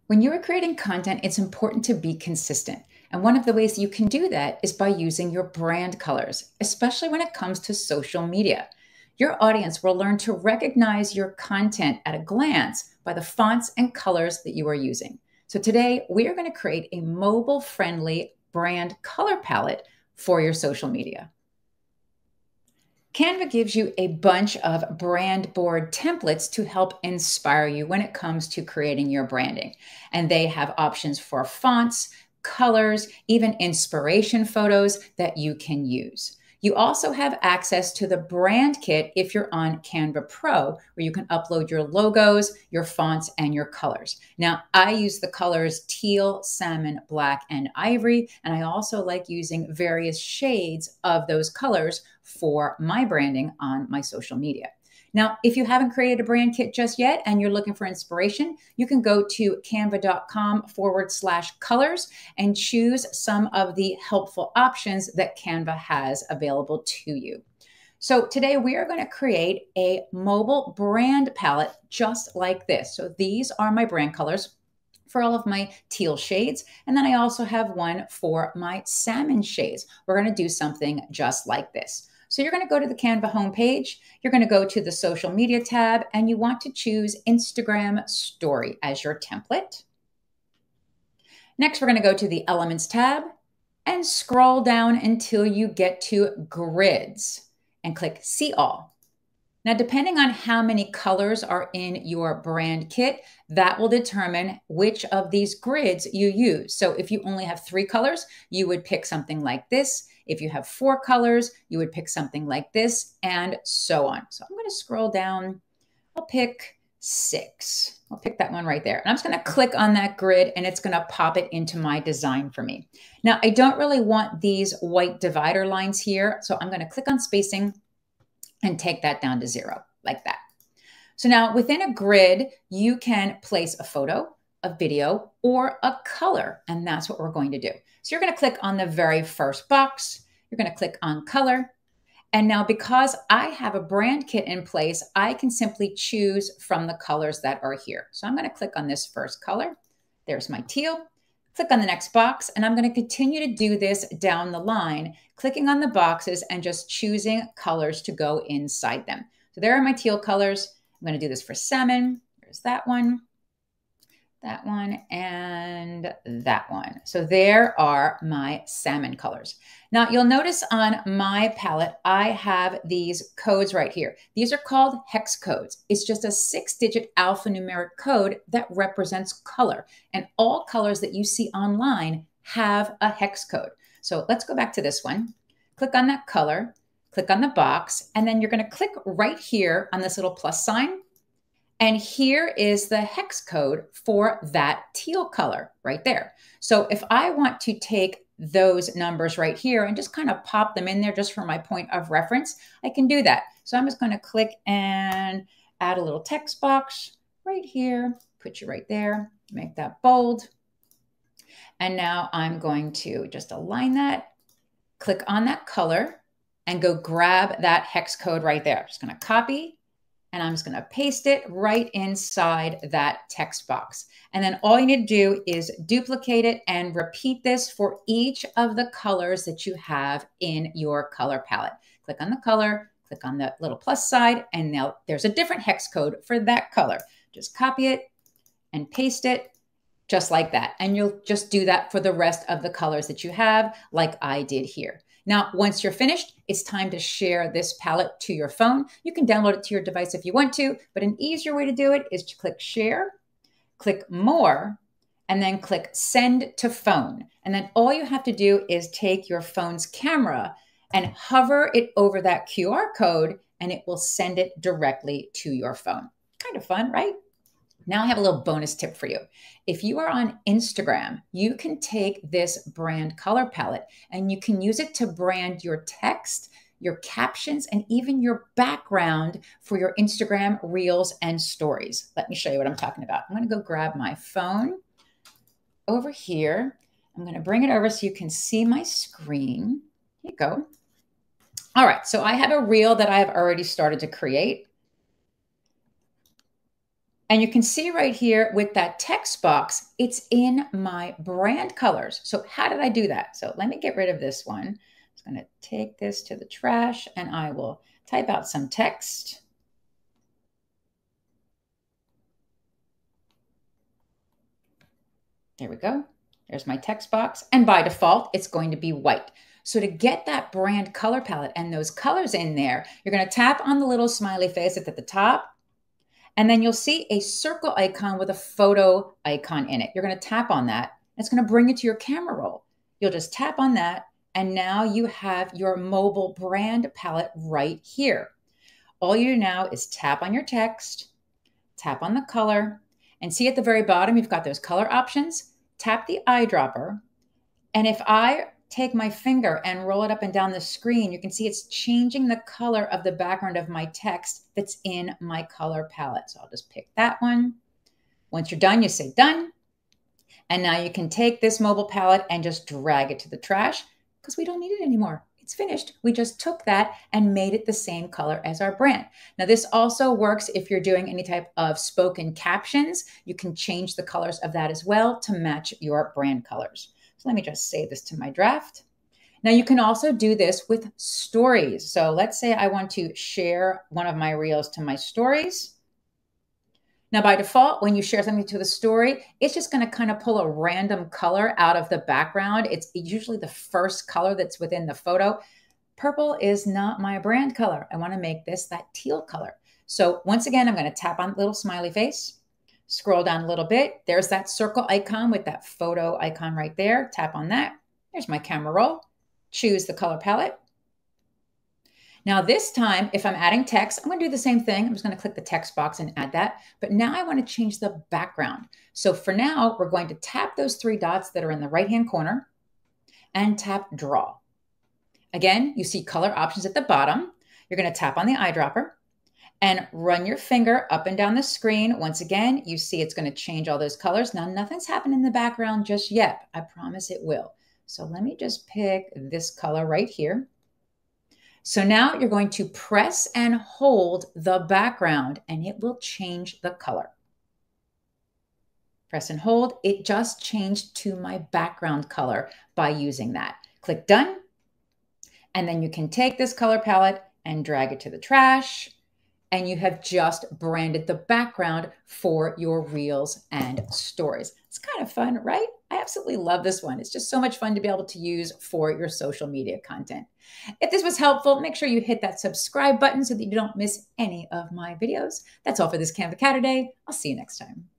When you are creating content, it's important to be consistent. And one of the ways you can do that is by using your brand colors, especially when it comes to social media. Your audience will learn to recognize your content at a glance by the fonts and colors that you are using. So today, we are going to create a mobile-friendly brand color palette for your social media. Canva gives you a bunch of brand board templates to help inspire you when it comes to creating your branding. And they have options for fonts, colors, even inspiration photos that you can use. You also have access to the brand kit if you're on Canva Pro, where you can upload your logos, your fonts, and your colors. Now, I use the colors teal, salmon, black, and ivory, and I also like using various shades of those colors for my branding on my social media. Now, if you haven't created a brand kit just yet and you're looking for inspiration, you can go to canva.com/colors and choose some of the helpful options that Canva has available to you. So today we are going to create a mobile brand palette just like this. So these are my brand colors for all of my teal shades. And then I also have one for my salmon shades. We're going to do something just like this. So you're going to go to the Canva homepage, you're going to go to the social media tab, and you want to choose Instagram Story as your template. Next, we're going to go to the Elements tab and scroll down until you get to Grids and click See All. Now, depending on how many colors are in your brand kit, that will determine which of these grids you use. So if you only have 3 colors, you would pick something like this. If you have 4 colors, you would pick something like this, and so on. So I'm going to scroll down. I'll pick 6. I'll pick that one right there. And I'm just going to click on that grid, and it's going to pop it into my design for me. Now, I don't really want these white divider lines here, so I'm going to click on spacing and take that down to 0, like that. So now within a grid, you can place a photo, a video, or a color, and that's what we're going to do. So you're going to click on the very first box. You're going to click on color. And now because I have a brand kit in place, I can simply choose from the colors that are here. So I'm going to click on this first color. There's my teal. Click on the next box, and I'm going to continue to do this down the line, clicking on the boxes and just choosing colors to go inside them. So there are my teal colors. I'm going to do this for salmon. There's that one, and that one. So there are my salmon colors. Now you'll notice on my palette, I have these codes right here. These are called hex codes. It's just a 6-digit alphanumeric code that represents color. And all colors that you see online have a hex code. So let's go back to this one. Click on that color, click on the box, and then you're going to click right here on this little plus sign. And here is the hex code for that teal color right there. So if I want to take those numbers right here and just kind of pop them in there just for my point of reference, I can do that. So I'm just going to click and add a little text box right here, put you right there, make that bold. And now I'm going to just align that, click on that color, and go grab that hex code right there. I'm just going to copy, and I'm just going to paste it right inside that text box. And then all you need to do is duplicate it and repeat this for each of the colors that you have in your color palette. Click on the color, click on the little plus side, and now there's a different hex code for that color. Just copy it and paste it just like that. And you'll just do that for the rest of the colors that you have, like I did here. Now, once you're finished, it's time to share this palette to your phone. You can download it to your device if you want to, but an easier way to do it is to click Share, click More, and then click Send to Phone. And then all you have to do is take your phone's camera and hover it over that QR code, and it will send it directly to your phone. Kind of fun, right? Now I have a little bonus tip for you. If you are on Instagram, you can take this brand color palette and you can use it to brand your text, your captions, and even your background for your Instagram reels and stories. Let me show you what I'm talking about. I'm going to go grab my phone over here. I'm going to bring it over so you can see my screen. Here you go. All right, so I have a reel that I have already started to create. And you can see right here with that text box, it's in my brand colors. So how did I do that? So let me get rid of this one. I'm just going to take this to the trash and I will type out some text. There we go. There's my text box. And by default, it's going to be white. So to get that brand color palette and those colors in there, you're going to tap on the little smiley face at the top. And then you'll see a circle icon with a photo icon in it. You're going to tap on that. It's going to bring you to your camera roll. You'll just tap on that. And now you have your mobile brand palette right here. All you do now is tap on your text, tap on the color, and see at the very bottom, you've got those color options. Tap the eyedropper. And if I take my finger and roll it up and down the screen, you can see it's changing the color of the background of my text that's in my color palette. So I'll just pick that one. Once you're done, you say done. And now you can take this mobile palette and just drag it to the trash because we don't need it anymore. It's finished. We just took that and made it the same color as our brand. Now, this also works if you're doing any type of spoken captions. You can change the colors of that as well to match your brand colors. So let me just save this to my draft. Now, you can also do this with stories. So let's say I want to share one of my reels to my stories. Now, by default, when you share something to the story, it's just going to kind of pull a random color out of the background. It's usually the first color that's within the photo. Purple is not my brand color. I want to make this that teal color. So once again, I'm going to tap on the little smiley face, scroll down a little bit. There's that circle icon with that photo icon right there. Tap on that. There's my camera roll. Choose the color palette. Now this time, if I'm adding text, I'm going to do the same thing. I'm just going to click the text box and add that. But now I want to change the background. So for now, we're going to tap those three dots that are in the right-hand corner and tap draw. Again, you see color options at the bottom. You're going to tap on the eyedropper and run your finger up and down the screen. Once again, you see it's going to change all those colors. Now nothing's happened in the background just yet. I promise it will. So let me just pick this color right here. So now you're going to press and hold the background and it will change the color. Press and hold, it just changed to my background color by using that. Click done. And then you can take this color palette and drag it to the trash. And you have just branded the background for your reels and stories. It's kind of fun, right? I absolutely love this one. It's just so much fun to be able to use for your social media content. If this was helpful, make sure you hit that subscribe button so that you don't miss any of my videos. That's all for this Canva Saturday. I'll see you next time.